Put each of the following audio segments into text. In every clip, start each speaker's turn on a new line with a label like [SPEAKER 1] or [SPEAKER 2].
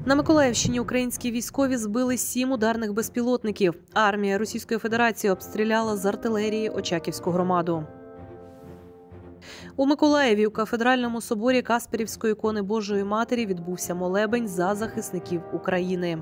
[SPEAKER 1] На Миколаївщині українські військові збили 7 ударних безпілотників. Армія Російської Федерації обстріляла з артилерії Очаківську громаду. У Миколаєві у кафедральному соборі Касперівської ікони Божої Матері відбувся молебень за захисників України.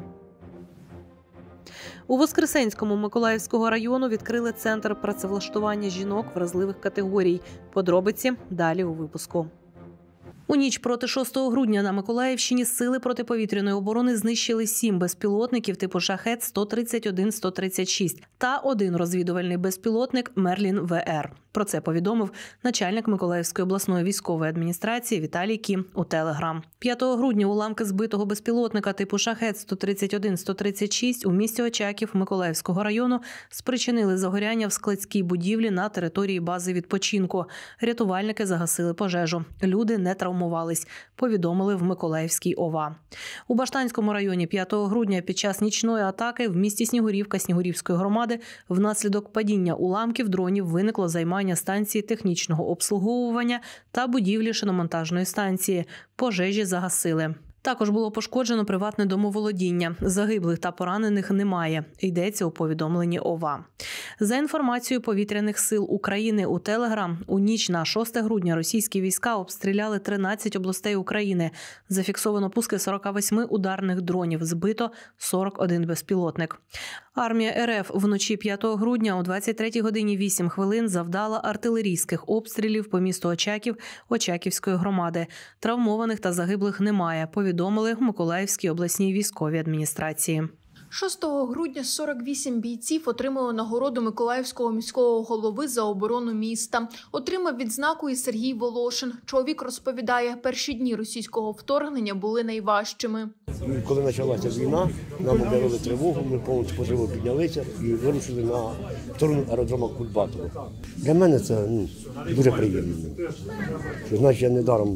[SPEAKER 1] У Воскресенському Миколаївського району відкрили центр працевлаштування жінок вразливих категорій. Подробиці далі у випуску. У ніч проти 6 грудня на Миколаївщині сили протиповітряної оборони знищили 7 безпілотників типу «Шахет-131-136» та 1 розвідувальний безпілотник «Мерлін-ВР». Про це повідомив начальник Миколаївської обласної військової адміністрації Віталій Кім у Телеграм. 5 грудня уламки збитого безпілотника типу «Шахет-131-136» у місті Очаків Миколаївського району спричинили загоряння в складській будівлі на території бази відпочинку. Рятувальники загасили пожежу. Люди не травмувались, повідомили в Миколаївській ОВА. У Баштанському районі 5 грудня під час нічної атаки в місті Снігурівка Снігурівської громади внаслідок падіння уламків дронів виникло займання станції технічного обслуговування та будівлі шиномонтажної станції. Пожежі загасили. Також було пошкоджено приватне домоволодіння. Загиблих та поранених немає, йдеться у повідомленні ОВА. За інформацією Повітряних сил України у Телеграм, у ніч на 6 грудня російські війська обстріляли 13 областей України. Зафіксовано пуски 48 ударних дронів, збито 41 безпілотник. Армія РФ вночі 5 грудня о 23 годині 8 хвилин завдала артилерійських обстрілів по місту Очаків Очаківської громади. Травмованих та загиблих немає, повідомили в Миколаївській обласній військовій адміністрації.
[SPEAKER 2] 6 грудня 48 бійців отримали нагороду Миколаївського міського голови за оборону міста. Отримав відзнаку і Сергій Волошин. Чоловік розповідає, перші дні російського вторгнення були найважчими.
[SPEAKER 3] Коли почалася війна, нам об'явили тривогу, ми повністю поживо піднялися і вирушили на сторону аеродрому Кульбатова. Для мене це дуже приємно. Що, значить, я недаром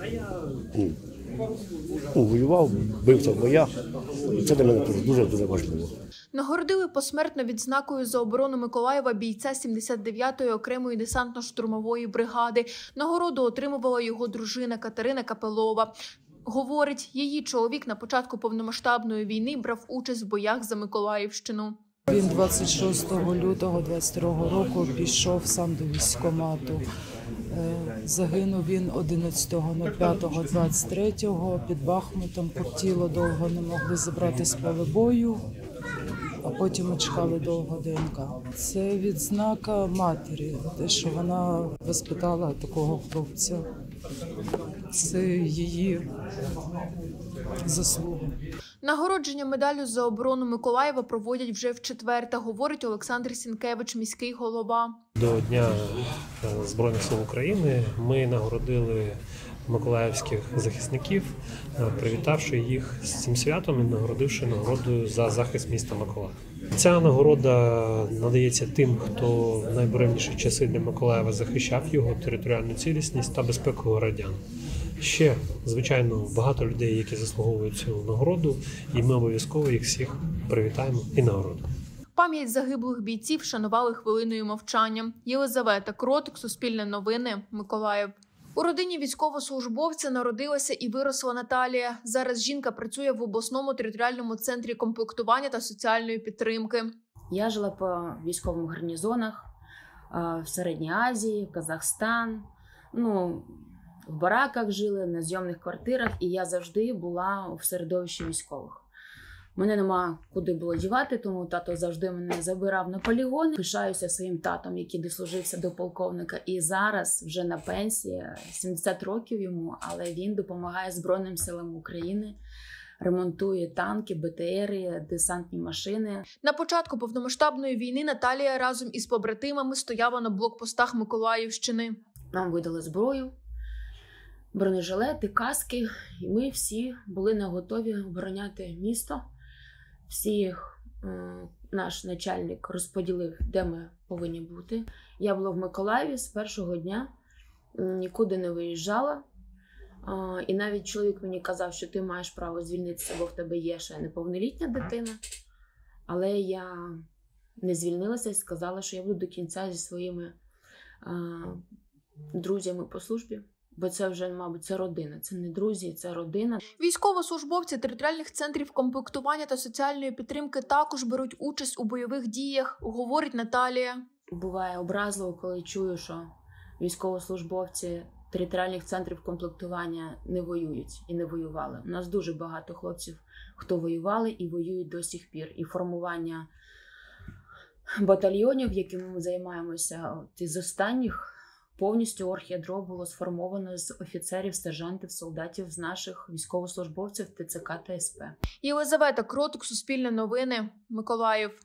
[SPEAKER 3] воював, бився в боях. І це для мене дуже важливо.
[SPEAKER 2] Нагородили посмертно відзнакою за оборону Миколаєва бійця 79-ї окремої десантно-штурмової бригади. Нагороду отримувала його дружина Катерина Капелова. Говорить, її чоловік на початку повномасштабної війни брав участь в боях за Миколаївщину.
[SPEAKER 4] Він 26 лютого 22 року пішов сам до військкомату. Загинув він 11.05.23 під Бахмутом. Тіло довго не могли забрати з поля бою, а потім ми чекали довго ДНК. Це відзнака матері, те, що вона воспитала такого хлопця. Це її заслуга.
[SPEAKER 2] Нагородження медаллю за оборону Миколаєва проводять вже вчетверте, говорить Олександр Сінкевич, міський голова.
[SPEAKER 5] До Дня Збройних сил України ми нагородили миколаївських захисників, привітавши їх з цим святом і нагородивши нагородою за захист міста Миколаєва. Ця нагорода надається тим, хто в найбуремніші часи для Миколаєва захищав його територіальну цілісність та безпеку громадян. Ще, звичайно, багато людей, які заслуговують цю нагороду, і ми обов'язково їх всіх привітаємо і нагородимо.
[SPEAKER 2] Пам'ять загиблих бійців шанували хвилиною мовчання. Єлизавета Кротик, Суспільне новини, Миколаїв. У родині військовослужбовця народилася і виросла Наталія. Зараз жінка працює в обласному територіальному центрі комплектування та соціальної підтримки.
[SPEAKER 6] Я жила по військовим гарнізонах в Середній Азії, Казахстан, в бараках жили, на зйомних квартирах, і я завжди була в середовищі військових. Мене нема куди було дівати, тому тато завжди мене забирав на полігони. Пишаюся своїм татом, який дослужився до полковника. І зараз вже на пенсії, 70 років йому, але він допомагає Збройним силам України, ремонтує танки, БТРи, десантні машини.
[SPEAKER 2] На початку повномасштабної війни Наталія разом із побратимами стояла на блокпостах Миколаївщини.
[SPEAKER 6] Нам видали зброю, бронежилети, каски, і ми всі були наготові обороняти місто. Всіх наш начальник розподілив, де ми повинні бути. Я була в Миколаєві з першого дня, нікуди не виїжджала. І навіть чоловік мені казав, що ти маєш право звільнитися, бо в тебе є ще неповнолітня дитина. Але я не звільнилася і сказала, що я буду до кінця зі своїми друзями по службі Бо це вже, мабуть, це родина, це не друзі, це родина.
[SPEAKER 2] Військовослужбовці територіальних центрів комплектування та соціальної підтримки також беруть участь у бойових діях, говорить Наталія.
[SPEAKER 6] Буває образливо, коли чую, що військовослужбовці територіальних центрів комплектування не воюють і не воювали. У нас дуже багато хлопців, хто воювали і воюють до сих пір. І формування батальйонів, якими ми займаємося, із останніх повністю оргядро було сформовано з офіцерів, сержантів, солдатів, з наших військовослужбовців ТЦК та СП.
[SPEAKER 2] Єлизавета Кротик, Суспільне новини, Миколаїв.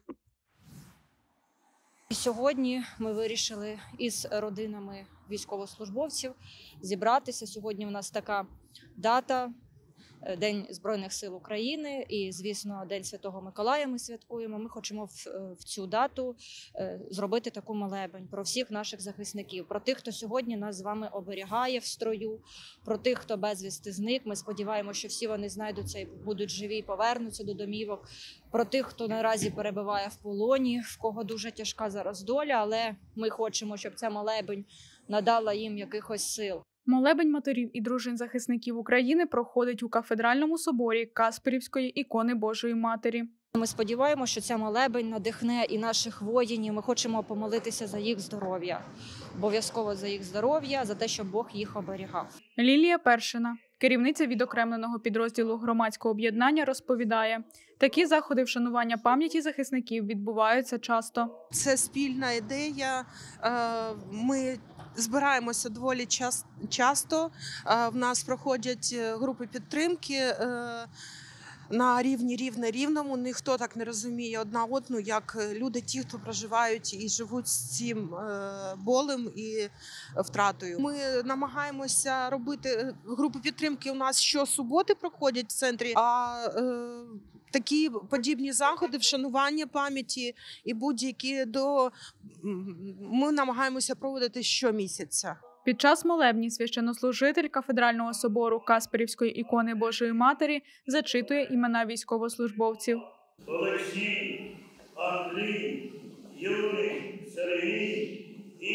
[SPEAKER 7] Сьогодні ми вирішили із родинами військовослужбовців зібратися. Сьогодні у нас така дата – День Збройних сил України і, звісно, День Святого Миколая ми святкуємо. Ми хочемо в цю дату зробити таку молебень про всіх наших захисників, про тих, хто сьогодні нас з вами оберігає в строю, про тих, хто безвісти зник. Ми сподіваємося, що всі вони знайдуться і будуть живі, і повернуться до домівок. Про тих, хто наразі перебуває в полоні, в кого дуже тяжка зараз доля, але ми хочемо, щоб ця молебень надала їм якихось сил.
[SPEAKER 8] Молебень матерів і дружин захисників України проходить у кафедральному соборі Касперівської ікони Божої Матері.
[SPEAKER 7] Ми сподіваємося, що ця молебень надихне і наших воїнів. Ми хочемо помолитися за їх здоров'я. Обов'язково за їх здоров'я, за те, щоб Бог їх оберігав.
[SPEAKER 8] Лілія Першина, керівниця відокремленого підрозділу громадського об'єднання, розповідає, такі заходи вшанування пам'яті захисників відбуваються часто.
[SPEAKER 9] Це спільна ідея. Ми збираємося доволі часто. В нас проходять групи підтримки на рівні рівне-рівному. Ніхто так не розуміє одна одну, як люди, ті, хто проживають і живуть з цим болем і втратою. Ми намагаємося робити групи підтримки. У нас щосуботи проходять в центрі, а такі подібні заходи, вшанування пам'яті і будь-які ми намагаємося проводити щомісяця.
[SPEAKER 8] Під час молебні священнослужитель кафедрального собору Касперівської ікони Божої Матері зачитує імена військовослужбовців.
[SPEAKER 10] Олексій, Андрій, Юрій, Сергій,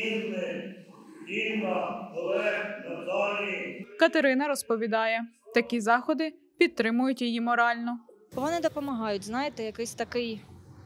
[SPEAKER 10] Інна, Олег, Наталій.
[SPEAKER 8] Катерина розповідає, такі заходи підтримують її морально.
[SPEAKER 7] Вони допомагають, знаєте, якийсь такий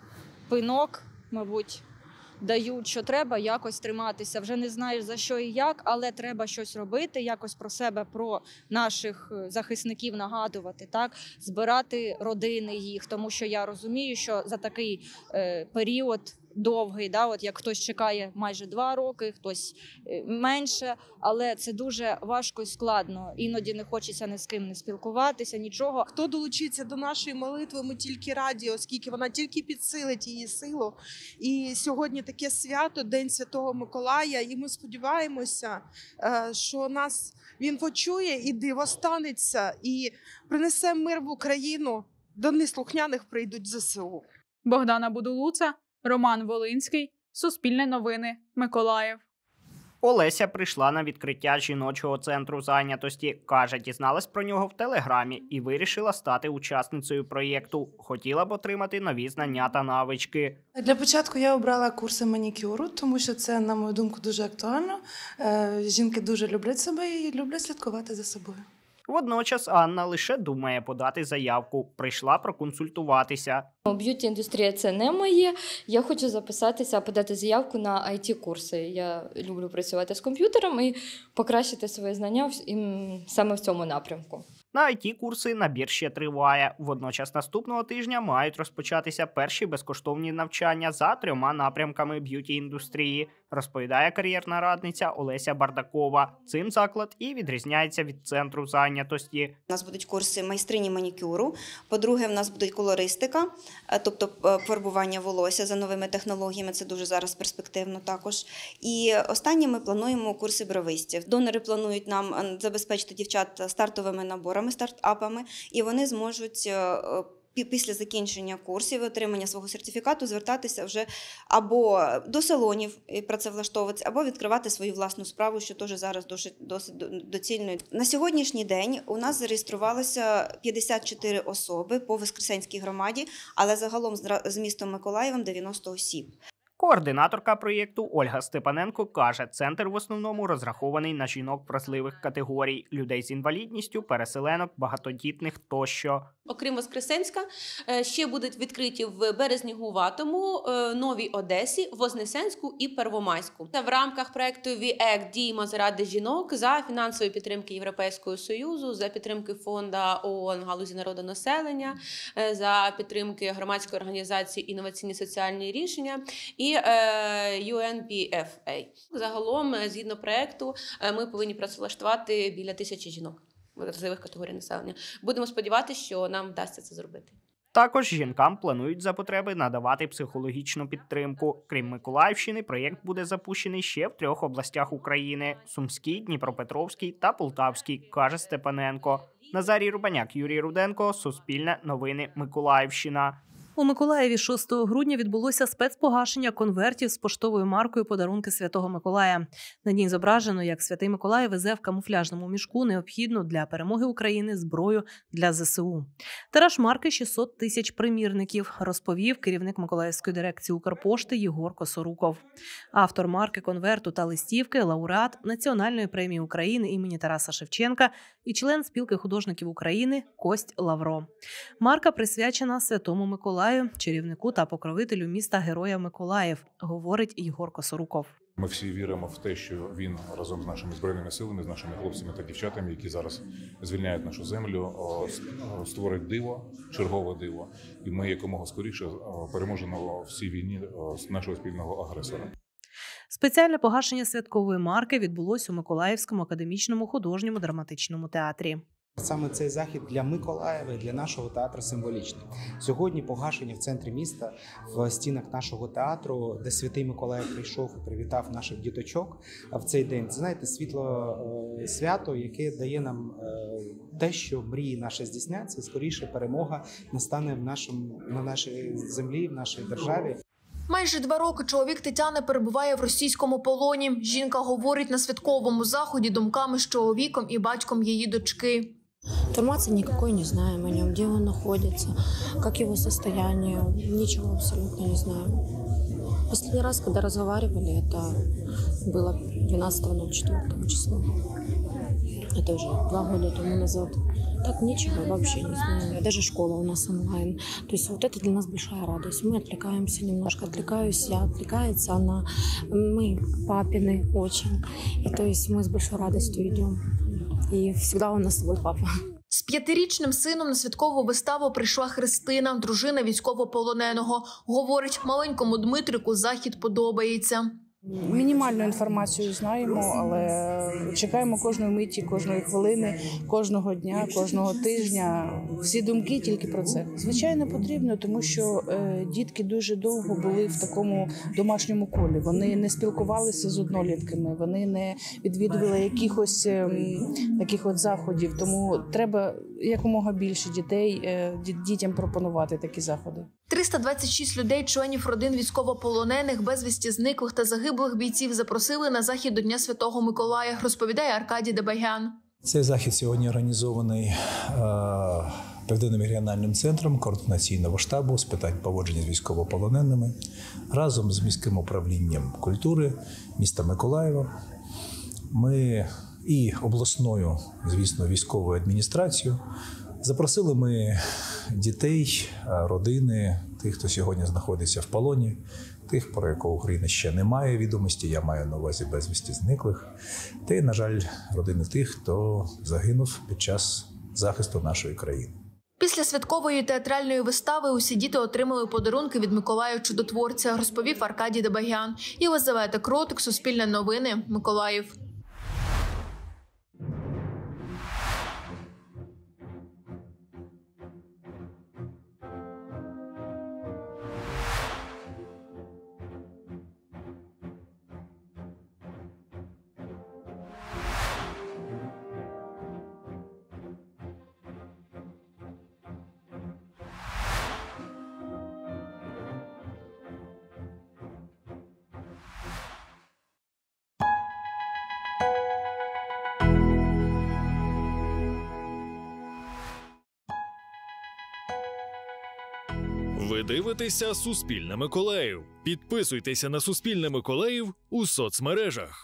[SPEAKER 7] пинок, мабуть, дають, що треба якось триматися. Вже не знаєш за що і як, але треба щось робити, якось про себе, про наших захисників нагадувати, так? Збирати родини їх, тому що я розумію, що за такий період довгий, да, от як хтось чекає майже 2 роки, хтось менше, але це дуже важко і складно. Іноді не хочеться ні з ким не спілкуватися, нічого.
[SPEAKER 9] Хто долучиться до нашої молитви, ми тільки раді, оскільки вона тільки підсилить її силу. І сьогодні таке свято, День Святого Миколая, і ми сподіваємося, що нас він почує і диво станеться, і принесе мир в Україну. До неслухняних прийдуть ЗСУ.
[SPEAKER 8] Богдана Будулуца, Роман Волинський, Суспільне новини, Миколаїв.
[SPEAKER 11] Олеся прийшла на відкриття жіночого центру зайнятості. Каже, дізналась про нього в Телеграмі і вирішила стати учасницею проєкту. Хотіла б отримати нові знання та навички.
[SPEAKER 12] Для початку я обрала курси манікюру, тому що це, на мою думку, дуже актуально. Жінки дуже люблять себе і люблять слідкувати за собою.
[SPEAKER 11] Водночас Анна лише думає подати заявку. Прийшла проконсультуватися.
[SPEAKER 13] Б'юті-індустрія – це не моє. Я хочу записатися, подати заявку на IT-курси. Я люблю працювати з комп'ютером і покращити свої знання саме в цьому напрямку.
[SPEAKER 11] На IT-курси набір ще триває. Водночас наступного тижня мають розпочатися перші безкоштовні навчання за 3 напрямками б'юті-індустрії, розповідає кар'єрна радниця Олеся Бардакова. Цим заклад і відрізняється від центру зайнятості.
[SPEAKER 14] У нас будуть курси майстрині манікюру, по-друге, в нас буде колористика, тобто фарбування волосся за новими технологіями, це дуже зараз перспективно також. І останнє ми плануємо курси бровистів. Донори планують нам забезпечити дівчат стартовими наборами, стартапами, і вони зможуть після закінчення курсів і отримання свого сертифікату звертатися вже або до салонів і працевлаштовуватися, або відкривати свою власну справу, що теж зараз досить доцільно. На сьогоднішній день у нас зареєструвалося 54 особи по Воскресенській громаді, але загалом з містом Миколаєвом 90 осіб.
[SPEAKER 11] Координаторка проєкту Ольга Степаненко каже, центр в основному розрахований на жінок вразливих категорій, людей з інвалідністю, переселенок, багатодітних тощо.
[SPEAKER 15] Окрім Воскресенська, ще будуть відкриті в Березнігуватому, Новій Одесі, Вознесенську і Первомайську. Це в рамках проєкту WE-ACT «Діємо заради жінок» за фінансової підтримки Європейського Союзу, за підтримки фонду ООН галузі народонаселення, за підтримки громадської організації «Інноваційні соціальні рішення» і UNPFA. Загалом, згідно проєкту, ми повинні працевлаштувати біля 1000 жінок вразливих категорій населення. Будемо сподіватися, що нам вдасться це зробити.
[SPEAKER 11] Також жінкам планують за потреби надавати психологічну підтримку. Крім Миколаївщини, проєкт буде запущений ще в 3 областях України – Сумській, Дніпропетровській та Полтавській, каже Степаненко. Назарій Рубаняк, Юрій Руденко, Суспільне новини, Миколаївщина.
[SPEAKER 1] У Миколаєві 6 грудня відбулося спецпогашення конвертів з поштовою маркою «Подарунки Святого Миколая». На ній зображено, як Святий Миколай везе в камуфляжному мішку необхідну для перемоги України зброю для ЗСУ. Тираж марки – 600 тисяч примірників, розповів керівник Миколаївської дирекції Укрпошти Єгор Косоруков. Автор марки конверту та листівки – лауреат Національної премії України імені Тараса Шевченка і член Спілки художників України Кость Лавро. Марка присвячена Святому Миколаю, чарівнику та покровителю міста Героя Миколаїв, говорить Єгор Косоруков.
[SPEAKER 16] Ми всі віримо в те, що він разом з нашими збройними силами, з нашими хлопцями та дівчатами, які зараз звільняють нашу землю, створить диво, чергове диво. І ми якомога скоріше переможемо в цій війні з нашого спільного агресора.
[SPEAKER 1] Спеціальне погашення святкової марки відбулось у Миколаївському академічному художньому драматичному театрі.
[SPEAKER 17] Саме цей захід для Миколаєва і для нашого театру символічний. Сьогодні погашення в центрі міста, в стінах нашого театру, де Святий Миколай прийшов і привітав наших діточок в цей день. Це, знаєте, світло свято, яке дає нам те, що мрії наші здійсняться, скоріше перемога настане на нашій землі, в нашій державі.
[SPEAKER 2] Майже 2 роки чоловік Тетяни перебуває в російському полоні. Жінка говорить на святковому заході думками з чоловіком і батьком її дочки.
[SPEAKER 18] Информации никакой не знаем о нем, где он находится, как его состояние, ничего абсолютно не знаем. Последний раз, когда разговаривали, это было 12.04 числа. Это уже 2 года тому назад. Так ничего вообще не знаем. Даже школа у нас онлайн. То есть вот это для нас большая радость. Мы отвлекаемся немножко. Отвлекаюсь я, отвлекается она. Мы папины очень. И то есть мы с большой радостью идем. І завжди у нас свій папа.
[SPEAKER 2] З 5-річним сином на святкову виставу прийшла Христина, дружина військовополоненого. Говорить, маленькому Дмитрику захід подобається.
[SPEAKER 19] Мінімальну інформацію знаємо, але чекаємо кожної миті, кожної хвилини, кожного дня, кожного тижня. Всі думки тільки про це. Звичайно, потрібно, тому що дітки дуже довго були в такому домашньому колі. Вони не спілкувалися з однолітками, вони не відвідували якихось таких от заходів. Тому треба якомога більше дітям пропонувати такі заходи.
[SPEAKER 2] 326 людей, членів родин військовополонених, безвісті зниклих та загиблих бійців запросили на захід до Дня Святого Миколая, розповідає Аркадій Дебагян.
[SPEAKER 20] Цей захід сьогодні організований Південним регіональним центром координаційного штабу з питань поводження з військовополоненими разом з міським управлінням культури міста Миколаєва. Ми і обласною, звісно, військовою адміністрацією запросили ми дітей, родини, тих, хто сьогодні знаходиться в полоні, тих, про якого України ще немає відомості, я маю на увазі безвісті зниклих, та й, на жаль, родини тих, хто загинув під час захисту нашої країни.
[SPEAKER 2] Після святкової театральної вистави усі діти отримали подарунки від Миколая Чудотворця, розповів Аркадій Дебагян. Єлизавета Кротик, Суспільне новини, Миколаїв. Ви дивитеся «Суспільне Миколаїв». Підписуйтеся на «Суспільне Миколаїв» у соцмережах.